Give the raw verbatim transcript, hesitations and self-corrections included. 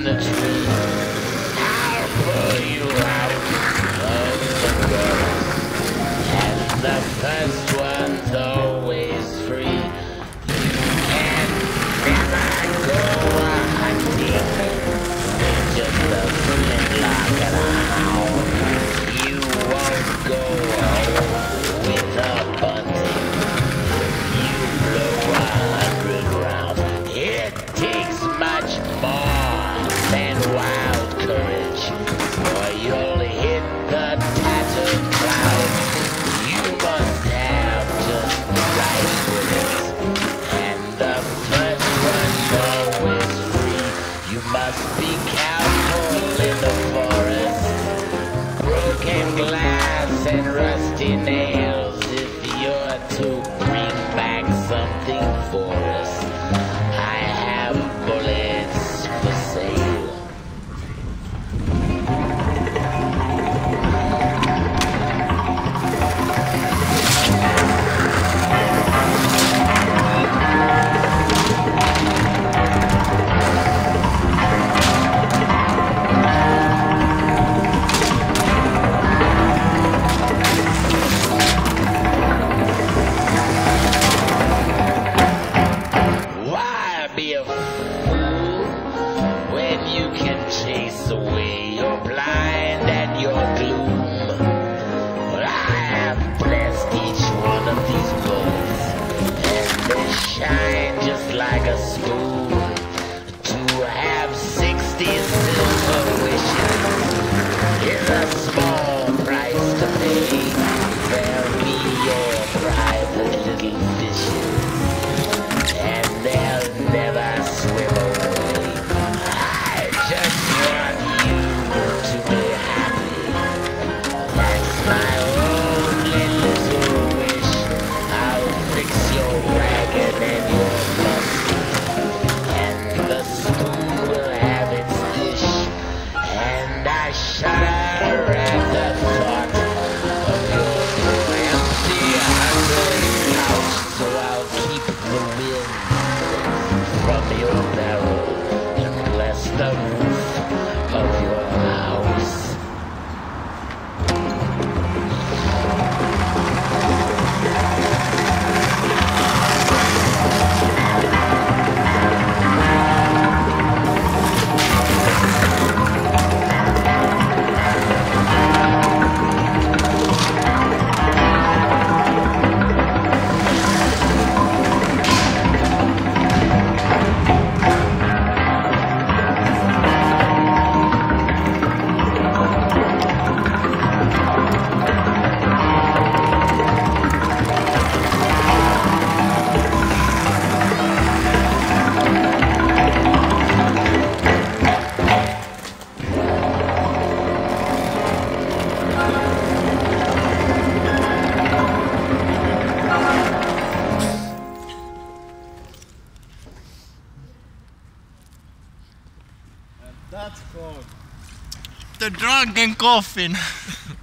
the tree. I'll pull you out of the gutter. And the first one's always free. You can never go hunting. It's just a flintlock and a hound. You won't go home with a bunting. You blow a hundred rounds. It takes much more than wild courage, or you'll hit the tattered clouds. You must have just the right bullets, and the first one's always free. You must be careful in the forest. Broken glass and rusty nails. If you're to bring back something for us, I have bullets for sale. Why be a fool when you can chase away your blind and your gloom? Well, I have blessed each one of these bullets, and they shine just like a spoon. To have sixty silver wishes is a small price to pay. They'll be your private little fishes, and they'll never swim away. I just want you to be happy. That's my only little wish. I'll fix your wagon and your musty, and the spoon will have its dish. And I shudder at the thought of your empty, hungry couch, so I'll keep the wind from your barrel and bless the roof of your house. That's called The Drunken Coffin.